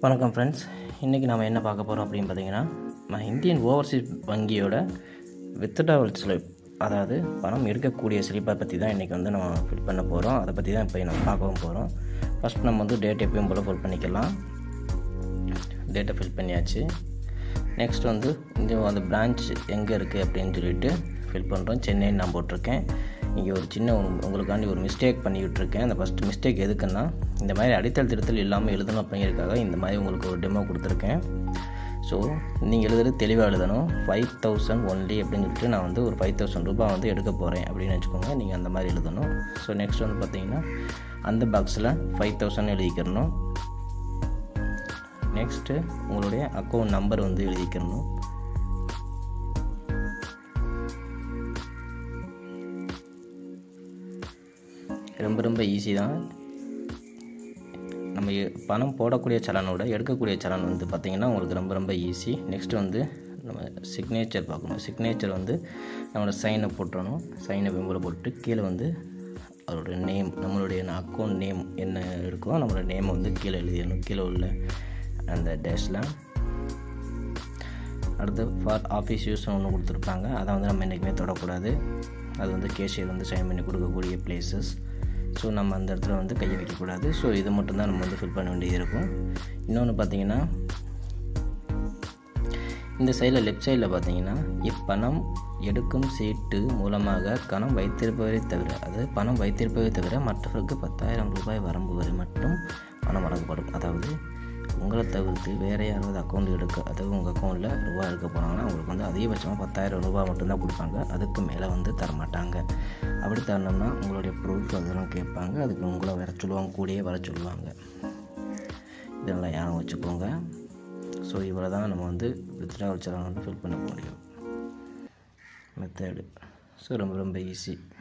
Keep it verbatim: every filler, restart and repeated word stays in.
வணக்கம் ஃப்ரெண்ட்ஸ், இன்றைக்கி நம்ம என்ன பார்க்க போகிறோம் அப்படின்னு பார்த்தீங்கன்னா, நான் இந்தியன் ஓவர்சீஸ் வங்கியோட வித்ட்ராவல் ஸ்லிப், அதாவது பணம் எடுக்கக்கூடிய ஸ்லிப்பை பற்றி தான் இன்றைக்கி வந்து நம்ம ஃபில் பண்ண போகிறோம். அதை பற்றி தான் இப்போ நம்ம பார்க்கவும் போகிறோம். ஃபஸ்ட் நம்ம வந்து டேட் எப்பயும் போல் ஃபில் பண்ணிக்கலாம். டேட்டை ஃபில் பண்ணியாச்சு. நெக்ஸ்ட் வந்து இந்த அந்த பிரான்ச் எங்கே இருக்குது அப்படின்னு சொல்லிட்டு ஃபில் பண்ணுறோம். சென்னைன்னு நான் போட்டிருக்கேன். இங்கே ஒரு சின்ன உங்களுக்காண்டி ஒரு மிஸ்டேக் பண்ணி விட்டுருக்கேன். அந்த ஃபஸ்ட் மிஸ்டேக் எதுக்குன்னா, இந்த மாதிரி அடித்தல் திருத்தல் இல்லாமல் எழுதணும் அப்படிங்கிறதுக்காக இந்த மாதிரி உங்களுக்கு ஒரு டெமோ கொடுத்துருக்கேன். ஸோ நீங்கள் எழுதுறது தெளிவாக எழுதணும். ஃபைவ் தௌசண்ட் ஒன்லி அப்படின்னு சொல்லிட்டு நான் வந்து ஒரு ஃபைவ் தௌசண்ட் ரூபாய் வந்து எடுக்க போகிறேன் அப்படின்னு வச்சுக்கோங்க. நீங்கள் அந்த மாதிரி எழுதணும். ஸோ நெக்ஸ்ட் வந்து பார்த்தீங்கன்னா, அந்த பாக்ஸில் ஃபைவ் தௌசண்ட் எழுதிக்கிறணும். நெக்ஸ்ட்டு உங்களுடைய அக்கௌண்ட் நம்பர் வந்து எழுதிக்கிறணும். ரொம்ப ரொம்ப ஈஸி தான். நம்ம பணம் போடக்கூடிய சலனோட எடுக்கக்கூடிய சலன் வந்து பார்த்திங்கன்னா உங்களுக்கு ரொம்ப ரொம்ப ஈஸி. நெக்ஸ்ட்டு வந்து நம்ம சிக்னேச்சர் பார்க்கணும். சிக்னேச்சர் வந்து நம்மளோட சைனை போட்டுறணும். சைனை வெம்புல போட்டு கீழே வந்து அவருடைய நேம், நம்மளுடைய அக்கௌண்ட் நேம் என்ன இருக்கோ நம்மளோட நேமை வந்து கீழே எழுதிடணும். கீழே உள்ள அந்த டேஷில் அடுத்து ஃபார் ஆஃபீஸ் யூஸ் ஒன்று கொடுத்துருப்பாங்க. அதை வந்து நம்ம என்றைக்குமே தொடக்கூடாது. அது வந்து கேஷியர் வந்து சைன் பண்ணி கொடுக்கக்கூடிய பிளேசஸ். ஸோ நம்ம அந்த இடத்துல வந்து கையை வைக்கக்கூடாது. ஸோ இது மட்டும்தான் நம்ம வந்து ஃபில் பண்ண வேண்டியது இருக்கும். இன்னொன்று பார்த்தீங்கன்னா, இந்த சைடில் லெஃப்ட் சைடில் பார்த்தீங்கன்னா, இப்பணம் எடுக்கும் சீட்டு மூலமாக பணம் வைத்திருப்பவரை தவிர, அதாவது பணம் வைத்திருப்பதை தவிர மற்றவருக்கு பத்தாயிரம் ரூபாய் வரம்பு வரை மட்டும் பணம் வழங்கப்படும். அதாவது உங்களை தவிர்த்து வேறு யாராவது அக்கௌண்ட் எடுக்க, அதாவது உங்கள் அக்கௌண்ட்டில் ரூபா எடுக்க போனாங்கன்னா உங்களுக்கு வந்து அதிகபட்சமாக பத்தாயிரம் ரூபா மட்டும்தான் கொடுப்பாங்க. அதுக்கு மேலே வந்து தரமாட்டாங்க. அப்படி தரணும்னா உங்களுடைய ப்ரூஃப் அதெல்லாம் கேட்பாங்க. அதுக்கு உங்களை வர சொல்லுவாங்க, கூடயே வர சொல்லுவாங்க. இதெல்லாம் யாரும் வச்சுக்கோங்க. ஸோ இவ்வளோ தான் நம்ம வந்து வித்ட்ராவல் சலான் வந்து ஃபில் பண்ண முடியும் மெத்தடு. ஸோ ரொம்ப ரொம்ப ஈஸி.